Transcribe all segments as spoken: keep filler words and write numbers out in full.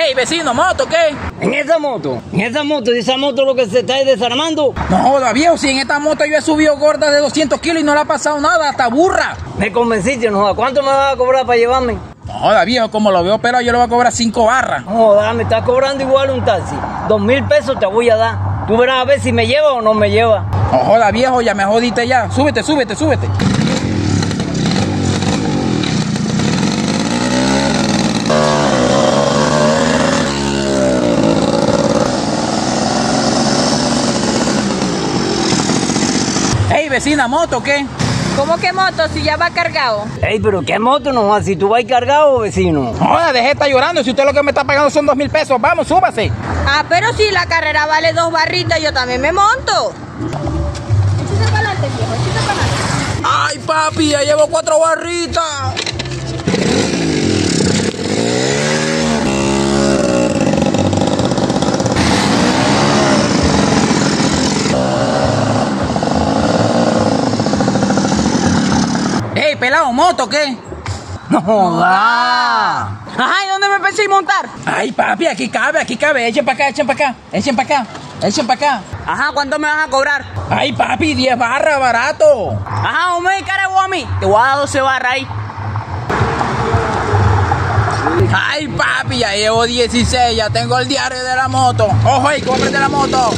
Ey, vecino, ¿moto qué? ¿En esa moto? ¿En esa moto? ¿Y esa moto lo que se está desarmando? No joda, viejo, si en esta moto yo he subido gorda de doscientos kilos y no le ha pasado nada, hasta burra. Me convenciste, no joda. ¿Cuánto me vas a cobrar para llevarme? No joda, viejo, como lo veo pero yo le voy a cobrar cinco barras. No joda, me estás cobrando igual un taxi. Dos mil pesos te voy a dar. Tú verás a ver si me lleva o no me lleva. No joda, viejo, ya me jodiste ya. Súbete, súbete, súbete. Ey, vecina, ¿moto qué? ¿Cómo que moto si ya va cargado? Ey, pero ¿qué moto no joda? Si tú vas cargado, vecino. No joda, deje de estar llorando. Si usted lo que me está pagando son dos mil pesos, vamos, súbase. Ah, pero si la carrera vale dos barritas, yo también me monto. Échese para adelante, viejo, échese para adelante. Ay, papi, ya llevo cuatro barritas. Ey, pelado, ¿moto qué? No joda. Ajá, ¿y dónde me pensé montar? Ay, papi, aquí cabe, aquí cabe. Echen para acá, echen para acá, echen para acá, echen para acá. Ajá, ¿cuánto me van a cobrar? Ay, papi, diez barras, barato. Ajá, hombre, cargo a mí. Te voy a dar doce barras ahí. Ay, papi, ya llevo dieciséis, ya tengo el diario de la moto. Ojo ahí, cómprate la moto.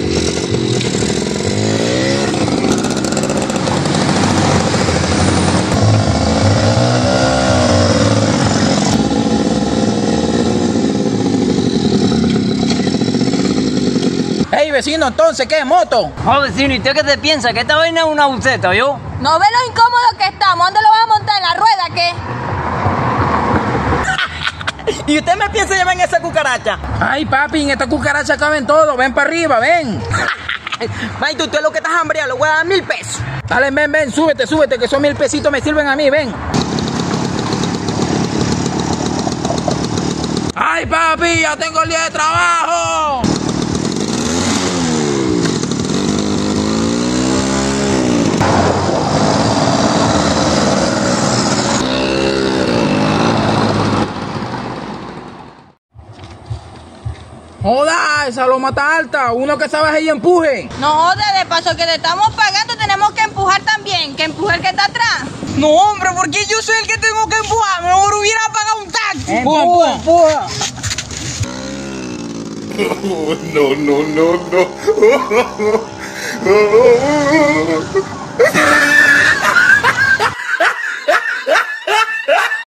Ey, vecino, entonces, ¿qué? ¿Moto? No, vecino, ¿y usted qué te piensa? ¿Que esta vaina es una buceta, yo? ¿No ve lo incómodo que estamos? ¿Dónde lo vas a montar? ¿En la rueda qué? ¿Y usted me piensa llevar en esa cucaracha? Ay, papi, en esta cucaracha caben todo. Ven para arriba, ven. Maito, usted lo que estás hambriado, le voy a dar mil pesos. Dale, ven, ven, súbete, súbete, que esos mil pesitos me sirven a mí, ven. Ay, papi, ya tengo el día de trabajo. Joda, esa loma está alta. Uno que sabe ahí empuje. No joda, de paso que le estamos pagando tenemos que empujar también. Que empuje el que está atrás. No, hombre, ¿por qué yo soy el que tengo que empujar? Mejor hubiera pagado un taxi. Empuja, empuja. Oh, no, no, no, no.